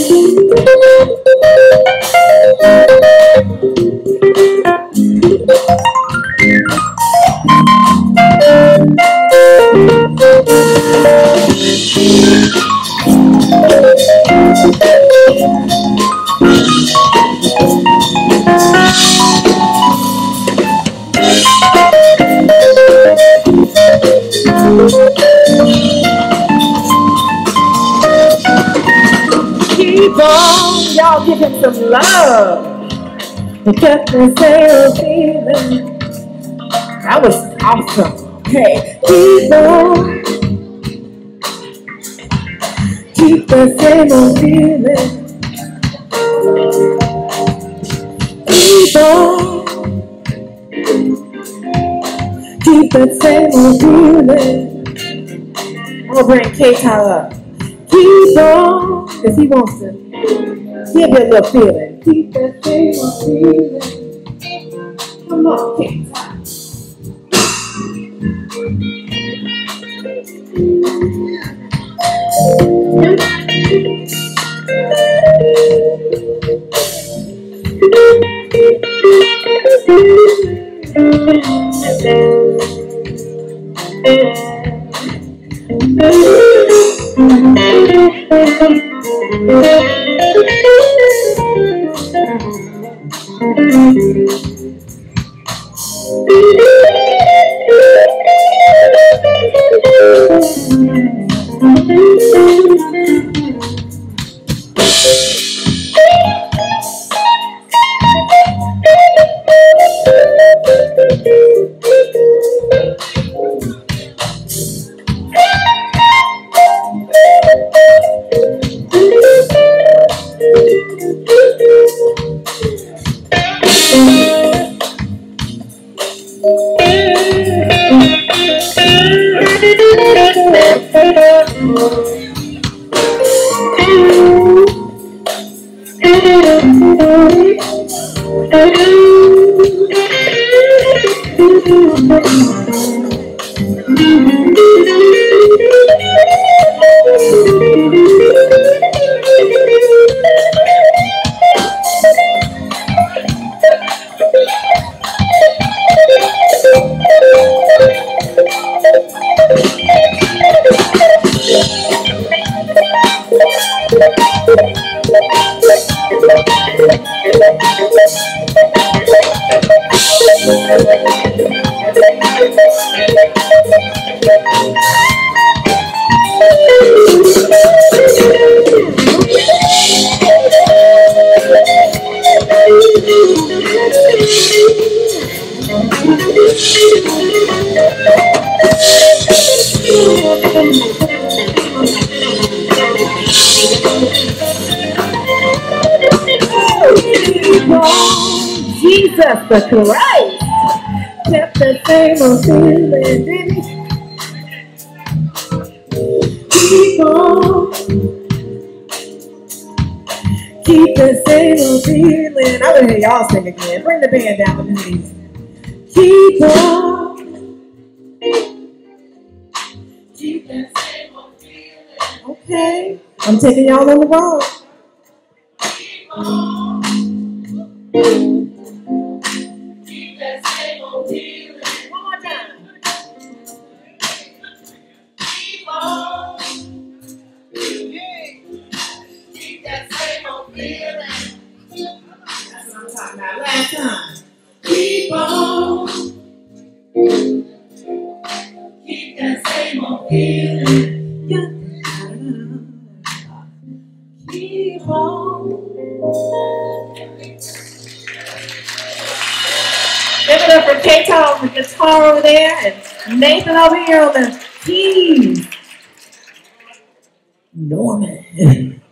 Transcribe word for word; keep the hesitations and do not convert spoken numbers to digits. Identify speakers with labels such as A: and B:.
A: Keep on, y'all give him some love. Just the same feeling. That was awesome. Okay, keep on. Keep the same old feeling. Keep on. Keep the same old feeling. I'm gonna bring K-Tyler up. Keep on, because he wants to give you a little feeling. Keep that same old feeling. Come on, K-Tyler. Jesus the Christ kept the same old feeling, didn't he? Keep on, keep the same old feeling. I want to hear y'all sing again. Bring the band down with me, please. Keep on, keep that same old feeling. Okay, I'm taking y'all on the road. Keep on. Keep that same old feeling. One more time. Keep on. Keep that same old feeling. That's what I'm talking about. Last time. Keep on. Keep that same old feeling. Keep on. Give it up for K-Tyler on the guitar over there and Nathan over here on the keys. Norman.